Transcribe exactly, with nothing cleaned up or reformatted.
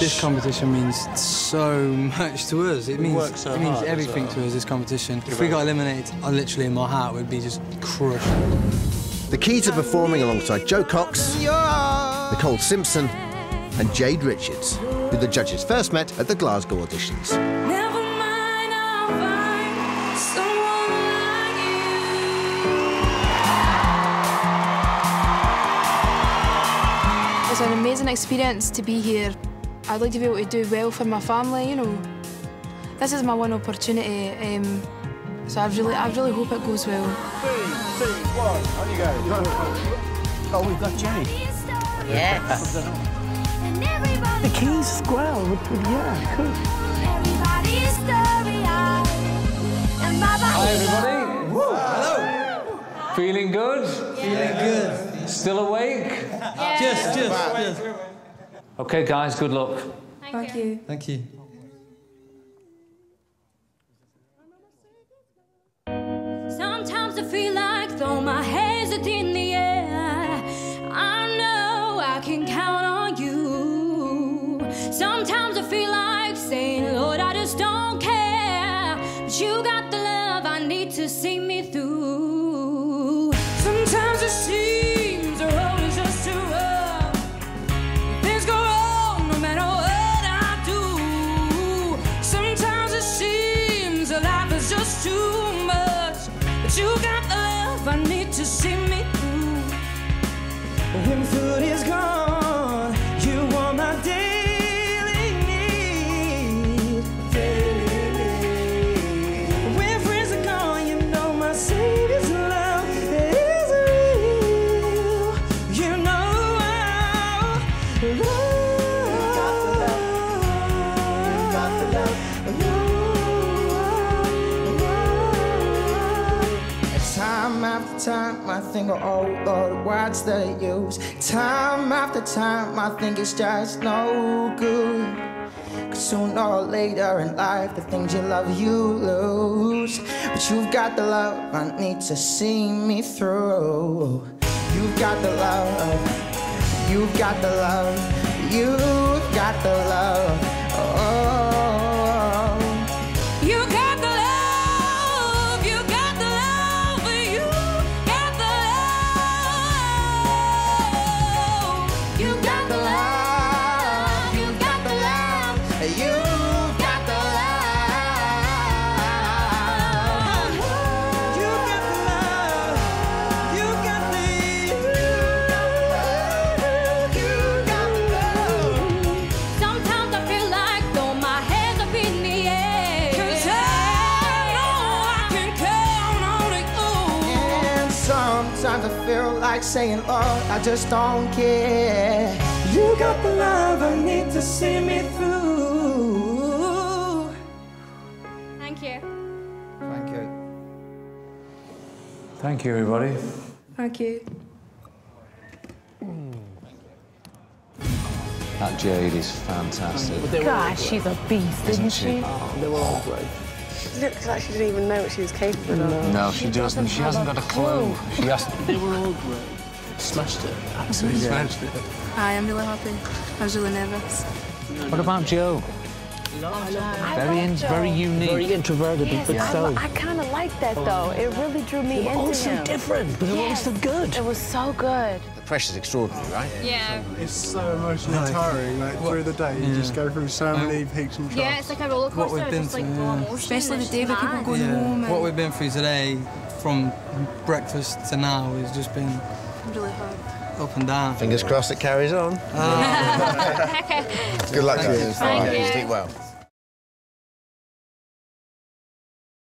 This competition means so much to us. It means, so it means hard everything well. to us, this competition. If we got eliminated, I literally in my heart would be just crushed. The Keys are performing alongside Joe Cox, Nicole Simpson and Jade Richards, who the judges first met at the Glasgow auditions. Never mind, I'll find someone like you. It's an amazing experience to be here. I'd like to be able to do well for my family, you know. This is my one opportunity, um, so I really, I really hope it goes well. Three, two, one, on you go. Oh, we've got Jade. Yes. The Keys as well. Yeah, cool. Hi, everybody. Woo. Hello. Feeling good? Feeling good. Still awake? Yeah. Just, just, just. OK, guys, good luck. Thank, Thank you. you. Thank you. Sometimes I feel like throw my hands up in the air. I know I can count on you. Sometimes I feel like saying, Lord, I just don't care. But you got the love I need to see me through. Sometimes it seems the road is just too rough. Things go wrong no matter what I do. Sometimes it seems that life is just too much. But you got the love I need to see me through. When food is gone, you are my daily need. Daily need. When friends are gone, you know my Savior's love is real. You know I'll love. You got the love. Time after time, I think of all the words they use. Time after time, I think it's just no good. Cause sooner or later in life, the things you love, you lose. But you've got the love I need to see me through. You've got the love, you've got the love, you've got the love. Oh. You got the love, you got the love, you got the love. You got the love, you got the love, you got the love. You got the love, you got the, you got the love. Sometimes I feel like throw my hands up in the air. 'Cause I know I can count on it all. And sometimes I feel like saying, Lord, I just don't care. You got the love I need to see me through. Thank you. Thank you. Thank you, everybody. Thank you. That Jade is fantastic. Gosh, she's a beast, isn't she? They were all great. Looks like she didn't even know what she was capable of. No, she doesn't. She hasn't got a clue. She has. They were all great. Smashed it. Absolutely smashed it. Hi, I'm really happy. I was really nervous. What about Joe? Very, in, very unique. Very introverted, Yes, but I, so. I kind of like that, though. It really drew me They were into all so him. different, but they were all Yes. so good. It was so good. The pressure's extraordinary, right? Yeah. It's so emotionally tiring, like, through the day. You Yeah. just go through so many peaks and troughs. Yeah, it's like a roller What coaster. we've been It's like through, full yeah. emotion. Especially the It's day with people mad. going home. What And we've been through today, from breakfast to now, has just been really hard. up and down. Fingers crossed it carries on. Ah. Good luck to you. Thank you. Sleep well.